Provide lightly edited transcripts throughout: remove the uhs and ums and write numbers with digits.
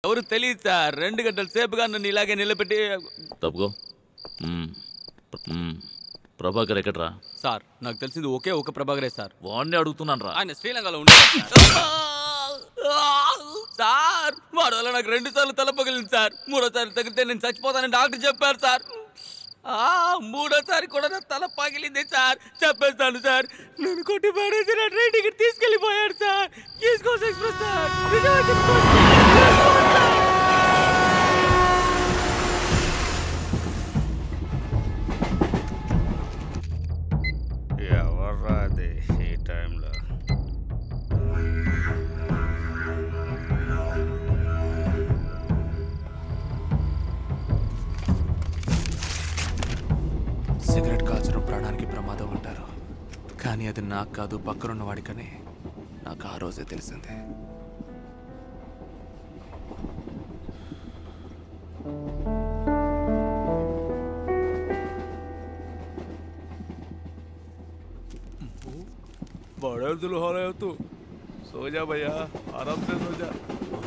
ఎవరు తెలియదు సార్. 2 గంటల సేపుగా నన్ను ఇలాగే నిలబెట్టి తప్పుకో. ప్రభాకర్ ఎక్కడ్రా? సార్ నాకు తెలిసింది ఒకే ఒక ప్రభాకరే సార్. వాడిని అడుగుతున్నాను రా. ఆయన శ్రీలంకలో ఉంటారు సార్. వాడి వల్ల నాకు 2 సార్లు తల పగిలింది సార్. 3ఓసారి తగిలితే నేను చచ్చిపోతానని డాక్టర్ చెప్పారు సార్. 3ఓసారి కూడా నా తల పగిలింది సార్. చెప్పేస్తాను సార్. నేను కొట్టి పడేసి నా ట్రైన్ టికెట్ తీసుకెళ్ళిపోయాడు sir. East Coast Express sir. ఎవర్రాది ఈ టైంలో? సిగరెట్ కాల్చడం ప్రాణానికి ప్రమాదం అంటారు, కానీ అది నాకు కాదు పక్కనున్న వాడికని నాకు ఆ రోజే తెలిసింది. बड़े दिल हो रहे हो तू। सो जा भैया, आराम से सो जा।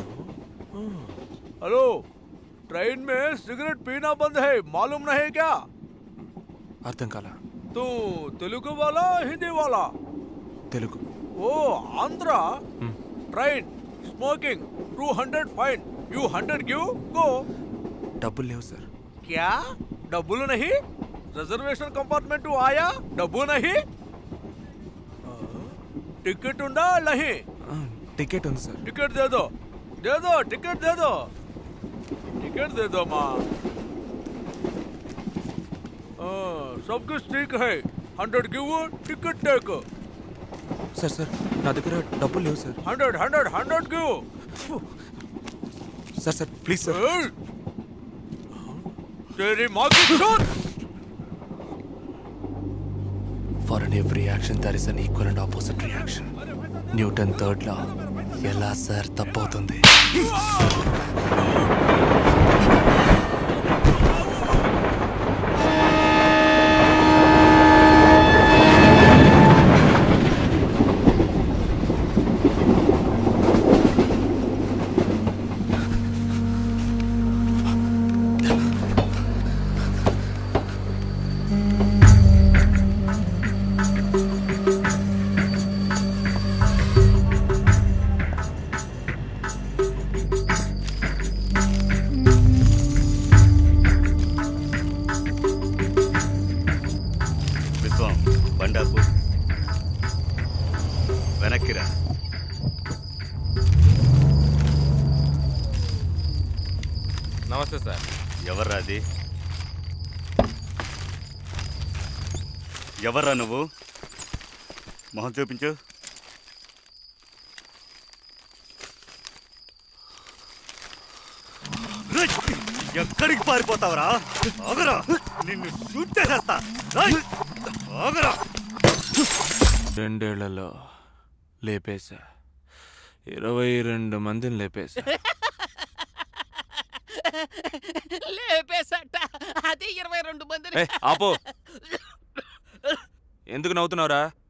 हेलो, ट्रेन में सिगरेट पीना बंद है, मालूम नहीं क्या? అర్థం కాలా? तू तेलुगु वाला हिंदी वाला? తెలుగు. ओ Andhra train smoking 200 fine, you 100 give go. డబ్బులు లేవు సార్. क्या डब्बुल नहीं? रिजर्वेशन कंपार्टमेंट आया, डब्बू नहीं? टिकट उंडा नहीं? టికెట్ ఉంది సార్. टिकट दे दो, दे दो, टिकट दे दो, टिकट दे दो माँ। सब कुछ ठीक है, 100 give ticket take. Sir sir నా దగ్గర డబ్బులు లేవు sir. 100 give. Sir sir please sir. तेरी माँ की चोट। For an every action there is an equal and opposite reaction. Newton third law ఎలా సార్ తప్పవుతుంది? వెనక్కిరా. నమస్తే సార్. ఎవర్రాది? ఎవర్రా నువ్వు? మొహం చూపించు. ఎక్కడికి పారిపోతావురా? ఆగరా, నిన్ను షూట్ చేసేస్తా. ఆగరా. 2 ఏళ్లలో లేపేశా, 22 మందిని లేపేశా. లేపేసట అది 22 మందిని. ఆపో, ఎందుకు నవ్వుతున్నావురా?